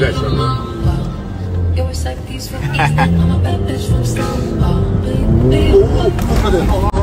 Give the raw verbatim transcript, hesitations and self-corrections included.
piace, no? It was like these from Eastern, I'm a bad bitch from Stonewall.